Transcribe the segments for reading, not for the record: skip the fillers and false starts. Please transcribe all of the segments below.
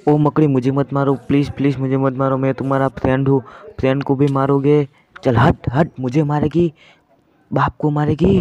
ओ मकड़ी, मुझे मत मारो प्लीज़ प्लीज़, मुझे मत मारो, मैं तुम्हारा फ्रेंड हूँ। फ्रेंड को भी मारोगे? चल हट हट, मुझे मारेगी, बाप को मारेगी।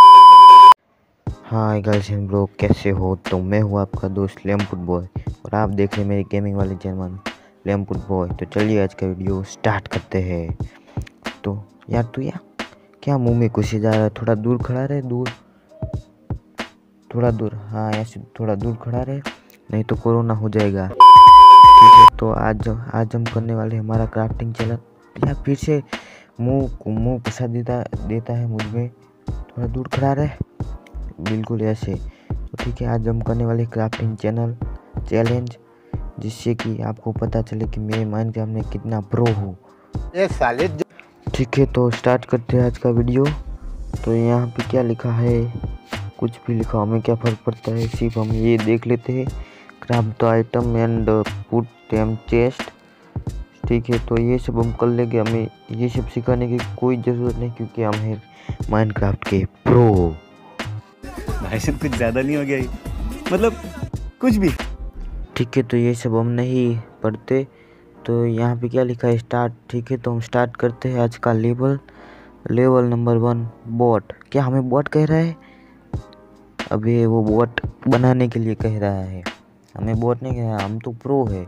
हाय गाइस एंड ब्रो, कैसे हो? तो मैं हूँ आपका दोस्त लैम्पुट बॉय और आप देख रहे हैं मेरी गेमिंग वाले चैनल लैम्पुट बॉय। तो चलिए आज का वीडियो स्टार्ट करते हैं। तो यार तू यार क्या मुंह में घुसे जा रहा है? थोड़ा दूर खड़ा रहे, दूर, थोड़ा दूर, हाँ ऐसे थोड़ा दूर खड़ा रहे, नहीं तो कोरोना हो जाएगा। ठीक है, तो आज हम करने वाले हमारा क्राफ्टिंग चैलेंज। यार फिर से मुंह घुसा देता है मुझ में, थोड़ा दूर खड़ा रहे, बिल्कुल ऐसे। तो ठीक है, आज हम करने वाले क्राफ्टिंग चैलेंज, जिससे कि आपको पता चले कि मैं माइनक्राफ्ट में कितना प्रो हूँ। ये साले ठीक है, तो स्टार्ट करते हैं आज का वीडियो। तो यहाँ पे क्या लिखा है? कुछ भी लिखा, हमें क्या फ़र्क पड़ता है, सिर्फ हम ये देख लेते हैं। Craft the item and put them chest. ठीक है, तो ये सब हम कर लेंगे, हमें ये सब सिखाने की कोई ज़रूरत नहीं, क्योंकि हम हैं माइनक्राफ्ट के प्रो। भाई साहब कुछ ज़्यादा नहीं हो गया ये? मतलब कुछ भी। ठीक है, तो ये सब हम नहीं पढ़ते। तो यहाँ पे क्या लिखा है? स्टार्ट। ठीक है, तो हम स्टार्ट करते हैं आज का लेवल नंबर 1 बॉट। क्या हमें बॉट कह रहा है? अभी वो बॉट बनाने के लिए कह रहा है, हमें बॉट नहीं कह रहा, हम तो प्रो है।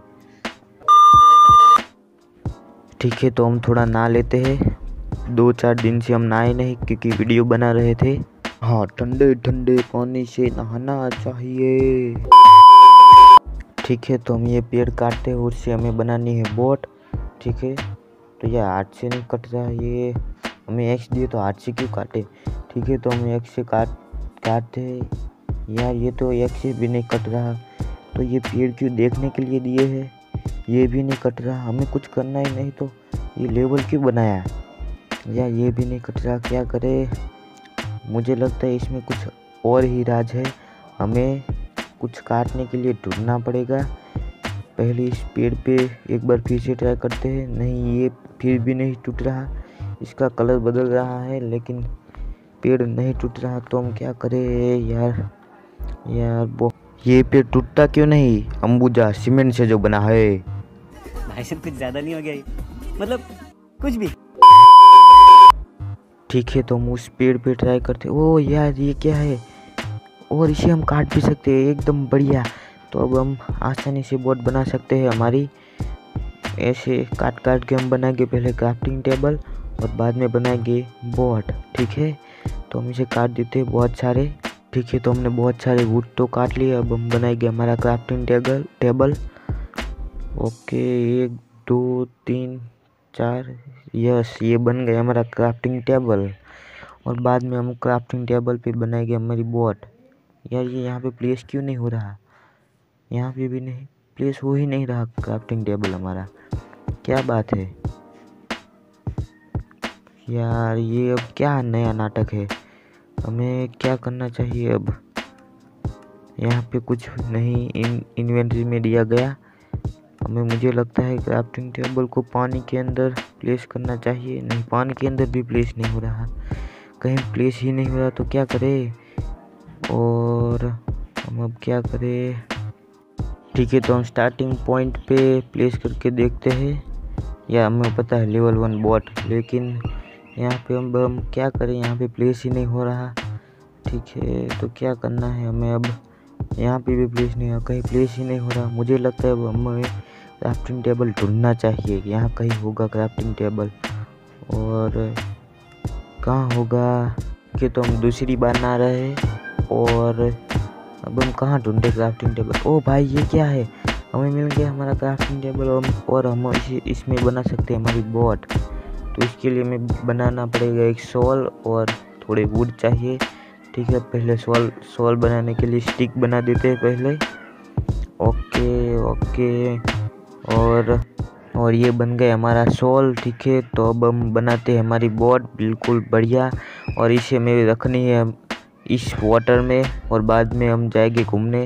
ठीक है, तो हम थोड़ा नहा लेते हैं। 2-4 दिन से हम नहाए नहीं, क्योंकि वीडियो बना रहे थे। हाँ, ठंडे ठंडे पानी से नहाना चाहिए। ठीक है, तो हम ये पेड़ काटते हैं, उससे हमें बनानी है बोट। ठीक है, तो ये हाथ से नहीं कट रहा, ये हमें एक्स दिए तो हाथ से क्यों काटे? ठीक है, तो हम एक्स से काटते हैं। यार ये तो एक्स से भी नहीं कट रहा, तो ये पेड़ क्यों देखने के लिए दिए हैं? ये भी नहीं कट रहा, हमें कुछ करना ही नहीं तो ये लेवल क्यों बनाया? यार ये भी नहीं कट रहा, क्या करे? मुझे लगता है इसमें कुछ और ही राज है, हमें कुछ काटने के लिए ढूंढना पड़ेगा। पहले इस पेड़ पे एक बार फिर से ट्राई करते हैं। नहीं, ये फिर भी नहीं टूट रहा, इसका कलर बदल रहा है लेकिन पेड़ नहीं टूट रहा। तो हम क्या करें यार? ये पेड़ टूटता क्यों नहीं? अंबुजा सीमेंट से जो बना है। भाई साहब कुछ ज़्यादा नहीं हो गया ये? मतलब कुछ भी। ठीक है, तो हम उस पेड़ पे ट्राई करते। ओ यार ये क्या है? और इसे हम काट भी सकते हैं, एकदम बढ़िया। तो अब हम आसानी से बोट बना सकते हैं हमारी। ऐसे काट के हम बनाएंगे पहले क्राफ्टिंग टेबल और बाद में बनाएंगे बोट। ठीक है, तो हम इसे काट देते हैं बहुत सारे। ठीक है, तो हमने बहुत सारे वुड तो काट लिए, अब हम बनाएंगे हमारा क्राफ्टिंग टेबल। ओके, 1 2 3 4, यस, ये बन गया हमारा क्राफ्टिंग टेबल। और बाद में हम क्राफ्टिंग टेबल पे बनाएंगे हमारी बोट। यार ये यहाँ पे प्लेस क्यों नहीं हो रहा? यहाँ पे भी नहीं प्लेस हो ही नहीं रहा क्राफ्टिंग टेबल हमारा, क्या बात है यार? ये अब क्या नया नाटक है? हमें क्या करना चाहिए अब? यहाँ पे कुछ नहीं इन्वेंटरी में दिया गया हमें। मुझे लगता है क्राफ्टिंग टेबल को पानी के अंदर प्लेस करना चाहिए। नहीं, पानी के अंदर भी प्लेस नहीं हो रहा, कहीं प्लेस ही नहीं हो रहा, तो क्या करें? और हम अब क्या करें? ठीक है, तो हम स्टार्टिंग पॉइंट पे प्लेस करके देखते हैं। या हमें पता है लेवल 1 बॉट, लेकिन यहाँ पे हम क्या करें? यहाँ पे प्लेस ही नहीं हो रहा। ठीक है, तो क्या करना है हमें अब? यहाँ पे भी प्लेस नहीं हो, कहीं प्लेस ही नहीं हो रहा। मुझे लगता है अब हमें क्राफ्टिंग टेबल ढूंढना चाहिए, यहाँ कहीं होगा क्राफ्टिंग टेबल। और कहाँ होगा? कि तो हम दूसरी बार ना रहे, और अब हम कहाँ ढूंढे क्राफ्टिंग टेबल? ओ भाई ये क्या है? हमें मिल गया हमारा क्राफ्टिंग टेबल, और हम इसमें बना सकते हैं हमारी बोट। तो इसके लिए हमें बनाना पड़ेगा एक सॉल और थोड़े वुड चाहिए। ठीक है, पहले सॉल बनाने के लिए स्टिक बना देते हैं पहले। ओके, और ये बन गया हमारा सॉल। ठीक है, तो अब हम बनाते हैं हमारी बोट, बिल्कुल बढ़िया। और इसे हमें रखनी है इस वाटर में, और बाद में हम जाएंगे घूमने।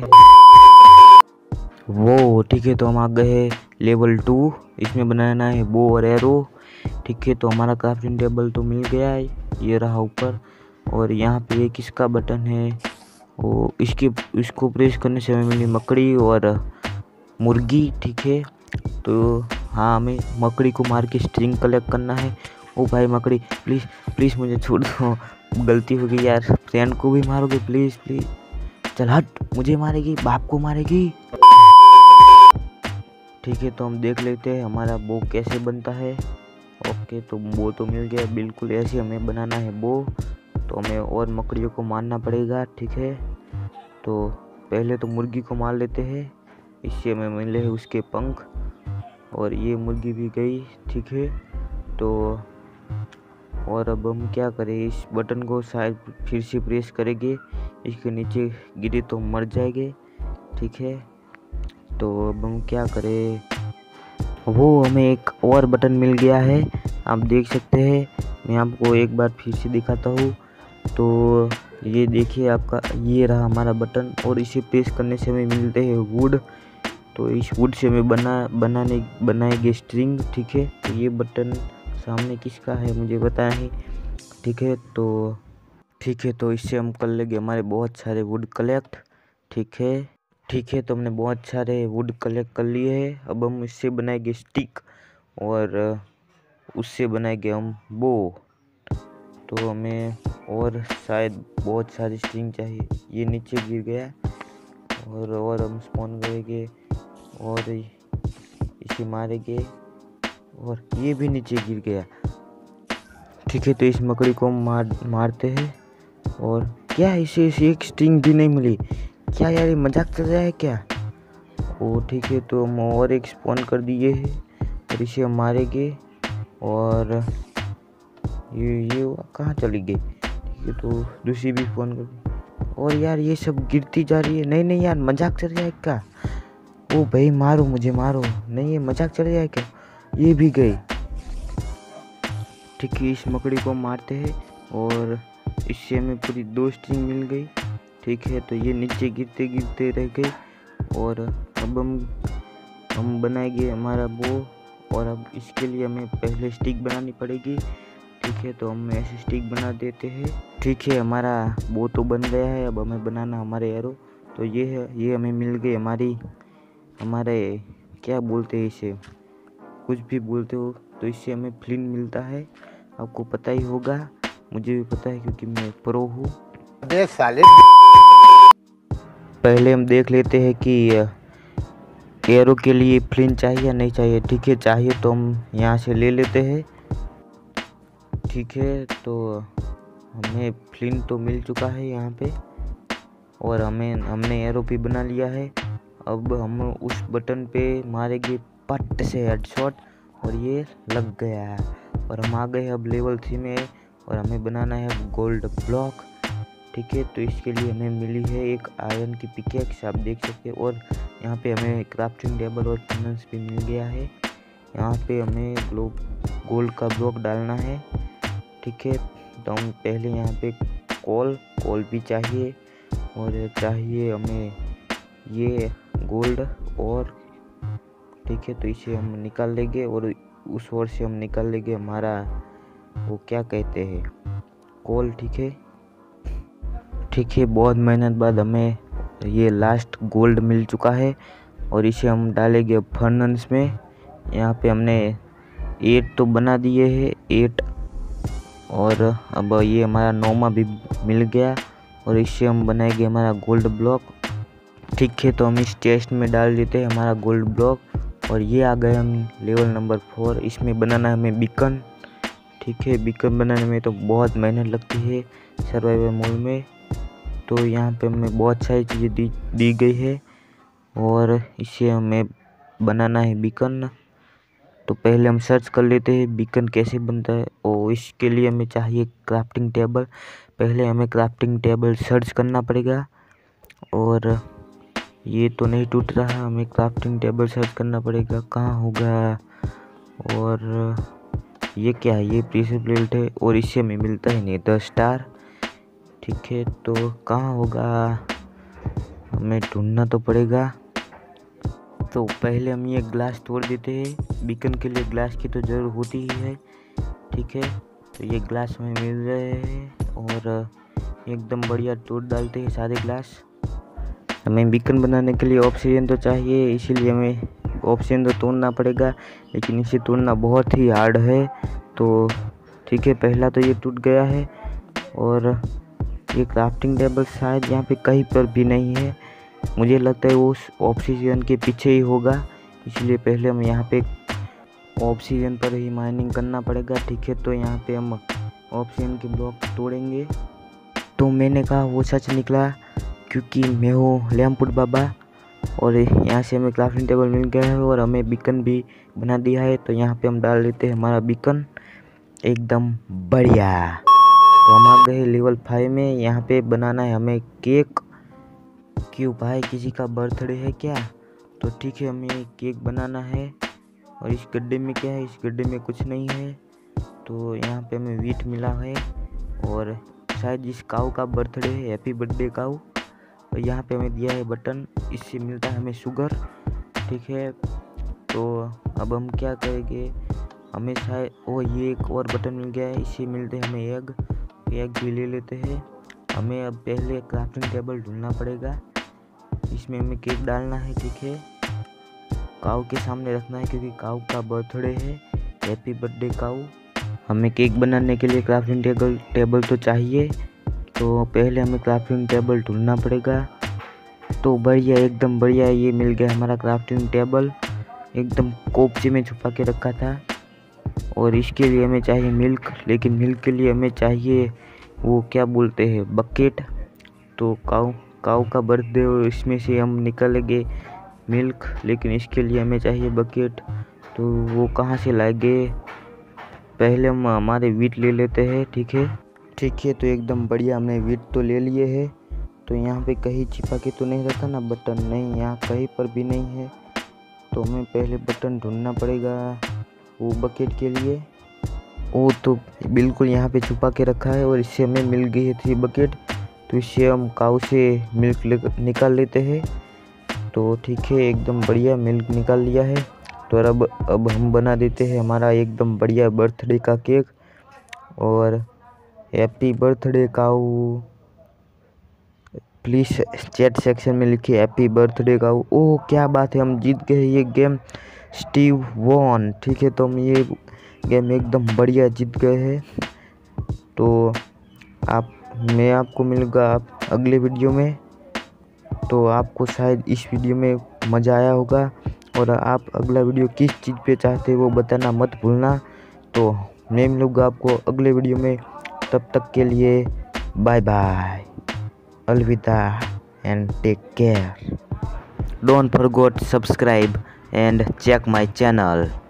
वो ठीक है, तो हम आ गए लेवल 2। इसमें बनाना है बो और एरो। ठीक है, तो हमारा क्राफ्टिंग टेबल तो मिल गया है, ये रहा ऊपर। और यहाँ पे एक इसका बटन है, वो इसको प्रेस करने से हमें मिली मकड़ी, और मुर्गी, ठीक है। तो हाँ, हमें मकड़ी को मार के स्ट्रिंग कलेक्ट करना है। ओ भाई मकड़ी, प्लीज़ प्लीज़ मुझे छोड़ दो, गलती हो गई यार, फ्रेंड को भी मारोगे प्लीज़ प्लीज़। चल हट, मुझे मारेगी, बाप को मारेगी। ठीक है, तो हम देख लेते हैं हमारा बो कैसे बनता है। ओके, तो बो तो मिल गया, बिल्कुल ऐसे हमें बनाना है बो। तो हमें और मकड़ियों को मारना पड़ेगा, ठीक है। तो पहले तो मुर्गी को मार लेते हैं, इससे हमें मिले हैं उसके पंख। और ये मुर्गी भी गई, ठीक है। तो और अब हम क्या करें, इस बटन को शायद फिर से प्रेस करेंगे, इसके नीचे गिरे तो मर जाएंगे, ठीक है। तो अब हम क्या करें, वो हमें एक और बटन मिल गया है, आप देख सकते हैं। मैं आपको एक बार फिर से दिखाता हूँ। तो ये देखिए आपका, ये रहा हमारा बटन, और इसे प्रेस करने से हमें मिलते हैं वुड। तो इस वुड से हमें बनाएंगे स्ट्रिंग, ठीक है। तो ये बटन सामने किसका है मुझे पता नहीं, ठीक है। तो इससे हम कर लेंगे हमारे बहुत सारे वुड कलेक्ट, ठीक है। तो हमने बहुत सारे वुड कलेक्ट कर लिए हैं। अब हम इससे बनाएंगे स्टिक, और उससे बनाएंगे हम बो। तो हमें और शायद बहुत सारी स्ट्रिंग चाहिए। ये नीचे गिर गया, और हम स्पॉन करेंगे और इसे मारेंगे, और ये भी नीचे गिर गया, ठीक है। तो इस मकड़ी को हम मारते हैं। और क्या इसे एक स्ट्रिंग भी नहीं मिली, क्या यार ये मजाक चल रहा है क्या। ओ ठीक है, तो हम और एक स्पॉन कर दिए है, और इसे हम मारेंगे। और ये कहाँ चली गई, ठीक है। तो दूसरी भी स्पॉन कर दी, और यार ये सब गिरती जा रही है। नहीं यार, मजाक चल रहा है क्या। ओ भाई मारो, मुझे मारो, नहीं ये मजाक चल रहा है क्या। ये भी गई, ठीक है। इस मकड़ी को मारते हैं, और इससे हमें पूरी 2 स्ट्रिंग मिल गई, ठीक है। तो ये नीचे गिरते गिरते रह गई, और अब हम बनाएंगे हमारा बो। और अब इसके लिए हमें पहले स्टिक बनानी पड़ेगी, ठीक है। तो हम ऐसे स्टिक बना देते हैं, ठीक है। हमारा बो तो बन गया है, अब हमें बनाना हमारे एरो। तो ये है, ये हमें मिल गई हमारे क्या बोलते हैं इसे, कुछ भी बोलते हो। तो इससे हमें फ्लिंट मिलता है, आपको पता ही होगा, मुझे भी पता है क्योंकि मैं प्रो हूँ। अबे साले, पहले हम देख लेते हैं कि एरो के लिए फ्लिंट चाहिए या नहीं चाहिए, ठीक है। चाहिए तो हम यहाँ से ले लेते हैं, ठीक है। तो हमें फ्लिंट तो मिल चुका है यहाँ पे, और हमने एरो भी बना लिया है। अब हम उस बटन पे मारेंगे पट से हेडशॉट, और ये लग गया है। और हम आ गए अब लेवल 3 में, और हमें बनाना है गोल्ड ब्लॉक, ठीक है। तो इसके लिए हमें मिली है एक आयरन की पिकेक्स, आप देख सकते हैं। और यहाँ पे हमें क्राफ्टिंग टेबल और फर्नेस भी मिल गया है। यहाँ पे हमें गोल्ड का ब्लॉक डालना है, ठीक है। तो हम पहले यहाँ पे कोल भी चाहिए, और चाहिए हमें ये गोल्ड, और ठीक है। तो इसे हम निकाल लेंगे, और उस ओर से हम निकाल लेंगे हमारा वो क्या कहते हैं, कोल, ठीक है। बहुत मेहनत बाद हमें ये लास्ट गोल्ड मिल चुका है, और इसे हम डालेंगे फर्नेस में। यहाँ पे हमने 8 तो बना दिए हैं, 8, और अब ये हमारा 9वां भी मिल गया, और इससे हम बनाएंगे हमारा गोल्ड ब्लॉक, ठीक है। तो हम इस चेस्ट में डाल देते हैं हमारा गोल्ड ब्लॉक, और ये आ गए हम लेवल नंबर 4। इसमें बनाना है हमें बीकन, ठीक है। बीकन बनाने में तो बहुत मेहनत लगती है सर्वाइवल मोड में। तो यहाँ पे हमें बहुत सारी चीज़ें दी गई है, और इसे हमें बनाना है बीकन। तो पहले हम सर्च कर लेते हैं बीकन कैसे बनता है, और इसके लिए हमें चाहिए क्राफ्टिंग टेबल। पहले हमें क्राफ्टिंग टेबल सर्च करना पड़ेगा, और ये तो नहीं टूट रहा, हमें क्राफ्टिंग टेबल सर्च करना पड़ेगा, कहाँ होगा। और ये क्या है, ये प्रीशियस बेल्ट है, और इससे हमें मिलता है नेदर स्टार, ठीक है। तो कहाँ होगा, हमें ढूंढना तो पड़ेगा। तो पहले हम ये ग्लास तोड़ देते हैं, बीकन के लिए ग्लास की तो ज़रूरत होती ही है, ठीक है। तो ये ग्लास हमें मिल रहे हैं, और एकदम बढ़िया तोड़ डालते हैं सारे ग्लास। हमें बीकन बनाने के लिए ऑब्सीडियन तो चाहिए, इसीलिए हमें ऑब्सीडियन तो तोड़ना पड़ेगा, लेकिन इसे तोड़ना बहुत ही हार्ड है। तो ठीक है, पहला तो ये टूट गया है। और ये क्राफ्टिंग टेबल शायद यहाँ पे कहीं पर भी नहीं है, मुझे लगता है वो उस ऑब्सीडियन के पीछे ही होगा, इसलिए पहले हम यहाँ पे ऑब्सीडियन पर ही माइनिंग करना पड़ेगा। ठीक है, तो यहाँ पे हम ऑब्सीडियन के ब्लॉक तोड़ेंगे। तो मैंने कहा वो सच निकला, क्योंकि मैं हूँ लैम्पुट बाबा। और यहाँ से हमें क्राफ्टिंग टेबल मिल गया है और हमें बीकन भी बना दिया है। तो यहाँ पे हम डाल लेते हैं हमारा बीकन, एकदम बढ़िया। तो हम आ गए लेवल 5 में। यहाँ पे बनाना है हमें केक। क्यों भाई, किसी का बर्थडे है क्या? तो ठीक है, हमें केक बनाना है। और इस गड्ढे में क्या है? इस गड्ढे में कुछ नहीं है। तो यहाँ पे हमें वीट मिला है और शायद इस काऊ का बर्थडे है, हैप्पी बर्थडे काऊ। और यहाँ पे हमें दिया है बटन, इससे मिलता है हमें शुगर। ठीक है, तो अब हम क्या करेंगे, हमें शायद ये एक और बटन मिल गया है, इससे मिलते हैं हमें एग भी ले लेते हैं। हमें अब पहले क्राफ्टिंग टेबल ढूंढना पड़ेगा, इसमें हमें केक डालना है। ठीक है, काऊ के सामने रखना है क्योंकि काऊ का बर्थडे है, हैप्पी बर्थडे काऊ। हमें केक बनाने के लिए क्राफ्टिंग टेबल तो चाहिए, तो पहले हमें क्राफ्टिंग टेबल ढूंढना पड़ेगा। तो बढ़िया, एकदम बढ़िया, ये मिल गया हमारा क्राफ्टिंग टेबल, एकदम कोपचे में छुपा के रखा था। और इसके लिए हमें चाहिए मिल्क, लेकिन मिल्क के लिए हमें चाहिए वो क्या बोलते हैं, बकेट। तो काऊ का बर्थडे और इसमें से हम निकालेंगे मिल्क, लेकिन इसके लिए हमें चाहिए बकेट। तो वो कहाँ से लाएंगे, पहले हम हमारे वीट ले लेते हैं। ठीक है, तो एकदम बढ़िया, हमने वीट तो ले लिए है। तो यहाँ पे कहीं छिपा के तो नहीं रखा ना बटन? नहीं, यहाँ कहीं पर भी नहीं है। तो हमें पहले बटन ढूंढना पड़ेगा वो बकेट के लिए। वो तो बिल्कुल यहाँ पे छुपा के रखा है और इससे हमें मिल गई है 3 बकेट। तो इससे हम काऊ से मिल्क निकाल लेते हैं। तो ठीक है, एकदम बढ़िया मिल्क निकाल लिया है। तो अब हम बना देते हैं हमारा एकदम बढ़िया बर्थडे का केक। और happy birthday cow, please chat section में लिखिए हैप्पी बर्थडे काऊ। ओह क्या बात है, हम जीत गए ये गेम, स्टीव वॉन। ठीक है, तो हम ये गेम एकदम बढ़िया जीत गए हैं। तो मैं आपको मिलूँगा अगले वीडियो में। तो आपको शायद इस वीडियो में मज़ा आया होगा, और आप अगला वीडियो किस चीज़ पे चाहते हो वो बताना मत भूलना। तो मैं मिलूँगा आपको अगले वीडियो में, तब तक के लिए बाय बाय, अलविदा and take care. Don't forget subscribe and check my channel.